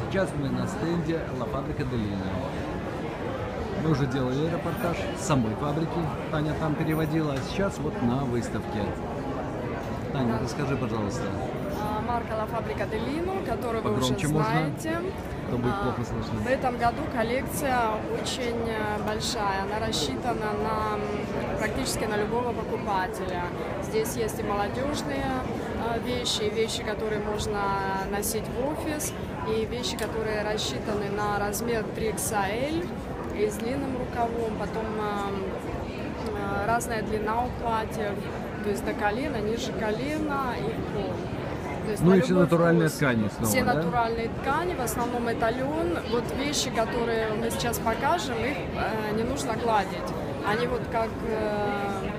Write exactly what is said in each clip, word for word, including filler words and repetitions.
Сейчас мы на стенде La Fábrica de Lino. Мы уже делали репортаж с самой фабрики, Таня там переводила, а сейчас вот на выставке. Таня, расскажи, пожалуйста. Марка La Fábrica de Lino, которую вы уже знаете. Чтобы плохо слышно. В этом году коллекция очень большая, она рассчитана на практически на любого покупателя. Здесь есть и молодежные вещи, и вещи, которые можно носить в офис, и вещи, которые рассчитаны на размер три икс эль и с длинным рукавом, потом разная длина у платьев, то есть до колена, ниже колена и в пол. Ну и все натуральные вкус. ткани снова, Все да? натуральные ткани, в основном это лен. Вот вещи, которые мы сейчас покажем, их э, не нужно гладить. Они вот как э,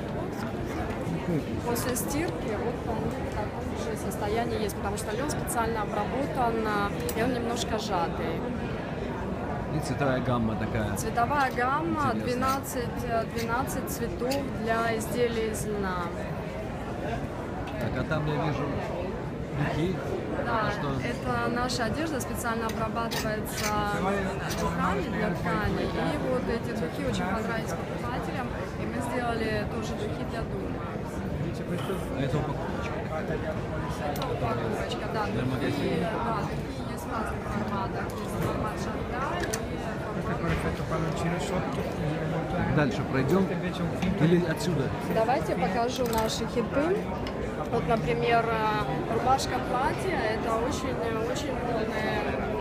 после стирки, вот они в таком же состоянии есть, потому что лен специально обработан, и он немножко сжатый. И цветовая гамма такая. Цветовая гамма двенадцать, двенадцать цветов для изделий из льна. Так, а там я вижу духи. Да, это, что? Это наша одежда специально обрабатывается духами для ткани. И вот эти духи очень понравились покупателям, и мы сделали тоже духи для дома. А это упаковочка? Это упаковочка, да. Для магазина? Да, духи есть в разных форматах. Есть формат шарда и формат... Дальше пройдем? Или отсюда? Давайте я покажу наши хиты. Вот, например, рубашка-платье, это очень-очень модный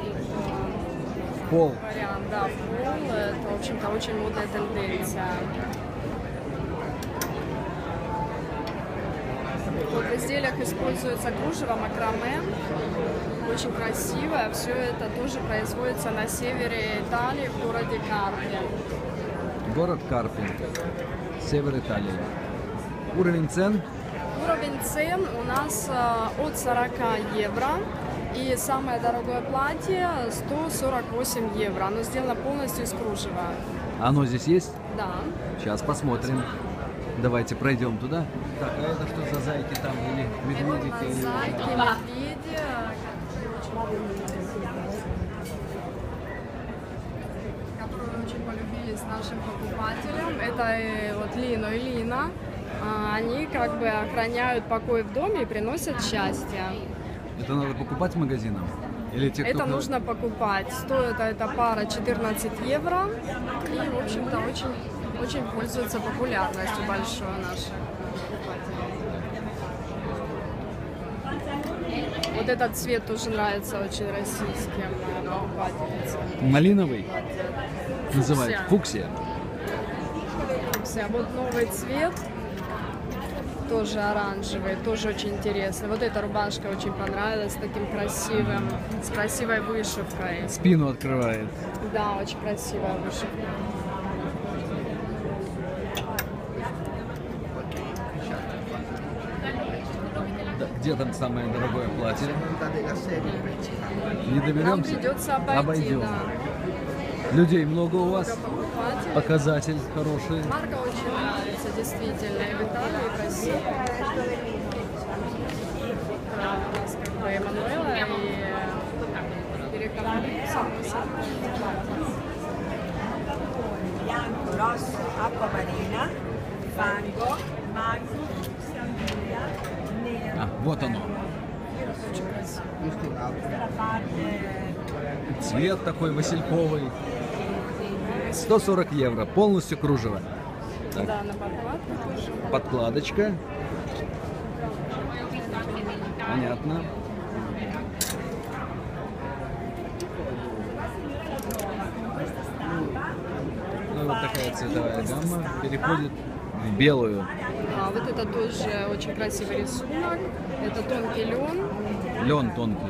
пол. вариант, да, в пол, это, в общем-то, очень модная тенденция. Вот в изделиях используется кружево макраме, очень красивое, все это тоже производится на севере Италии, в городе Карпи. Город Карпи, север Италии. Уровень цен? Уровень цен у нас от сорока евро, и самое дорогое платье сто сорок восемь евро. Оно сделано полностью из кружева. Оно здесь есть? Да. Сейчас посмотрим. Давайте пройдем туда. Так, а это что за зайки там или медведики? Это зайки, медведи, которые очень полюбились нашим покупателям. Это вот Лино и Лина. Они как бы охраняют покой в доме и приносят счастье. Это надо покупать в магазинах? Или те, это кто... нужно покупать. Стоит эта пара четырнадцать евро. И, в общем-то, очень, очень пользуется популярностью большой нашей. Вот этот цвет тоже нравится очень российским покупателям. Малиновый? Называют фуксия. Фуксия. Вот новый цвет. Тоже оранжевый, тоже очень интересный. Вот эта рубашка очень понравилась, с таким красивым, с красивой вышивкой. Спину открывает. Да, очень красивая вышивка. Да, где там самое дорогое платье? Не доберемся? Нам придется обойти, Обойдем. Да. Людей много у вас? Много Показатель хороший. Марка очень нравится, действительно, и в Италии, и в России. Да, у нас как бы Эммануэла и рекомендую самую Bianco, rosso, acqua marina, fango, mango, sandria, nero. А, вот оно. Цвет такой васильковый. сто сорок евро, полностью кружево. Так. Да, на подкладку тоже. Подкладочка. Понятно. Ну, вот такая цветовая гамма переходит в белую. А, вот это тоже очень красивый рисунок. Это тонкий лен. Лен тонкий.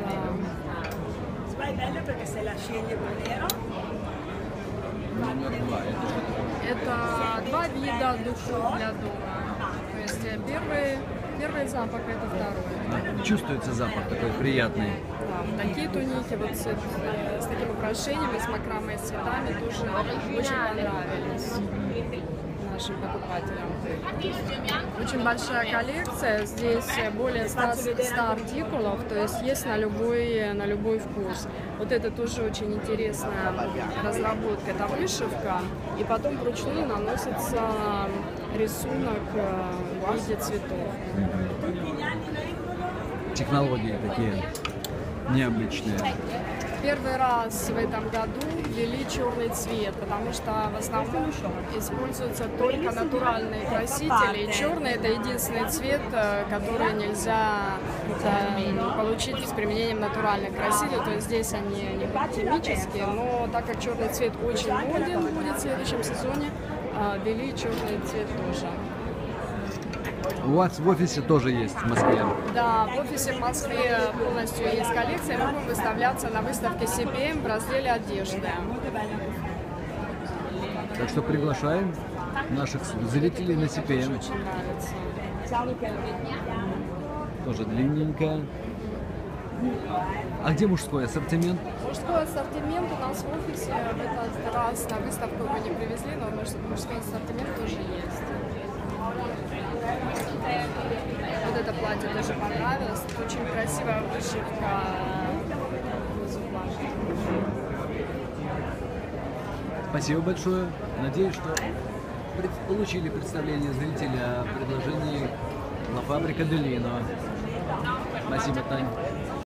Номер два. Это, это два вида духов для дома. То есть первый, первый запах, это второй. чувствуется запах такой приятный. Да, такие туники вот с, э, с такими украшениями, с макрамой, с цветами тоже очень понравились нашим покупателям. Очень большая коллекция, здесь более ста артикулов, то есть есть на любой, на любой вкус. Вот это тоже очень интересная разработка, это вышивка, и потом вручную наносится рисунок в виде цветов. Технологии такие необычные. Первый раз в этом году ввели черный цвет, потому что в основном используются только натуральные красители. И черный — это единственный цвет, который нельзя получить с применением натуральных красителей. То есть здесь они не будут химические, но так как черный цвет очень моден будет в следующем сезоне, ввели черный цвет тоже. У вас в офисе тоже есть в Москве? Да, в офисе в Москве полностью есть коллекция. Мы будем выставляться на выставке си пи эм в разделе одежды. Так что приглашаем наших зрителей на си пи эм. Очень нравится. Тоже длинненько. А где мужской ассортимент? Мужской ассортимент у нас в офисе в этот раз на выставку его не привезли, но мужской ассортимент тоже есть. Вот это платье тоже понравилось. Очень красивая вышивка внизу платья. Спасибо большое. Надеюсь, что пред- получили представление зрителя о предложении La Fabbrica del Lino. Спасибо, Тань.